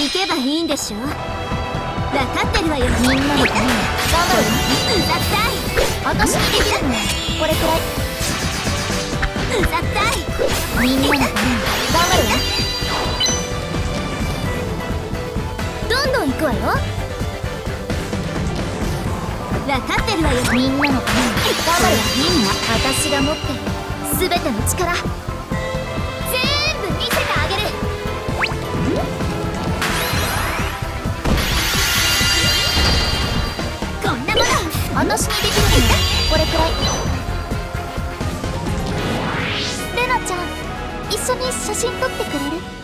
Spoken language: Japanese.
行けばいいんでしょ。分かってるわよ。みんなのために頑張るわ。うざったい。私にできるのはこれくらい。うざったい。みんなのために頑張るわ。どんどん行くわよ。分かってるわよ。みんなのために頑張るわ。みんな私が持ってる全ての力全部見せてあげる。こんなもの私にできるのはこれくらい。レナちゃん、一緒に写真撮ってくれる？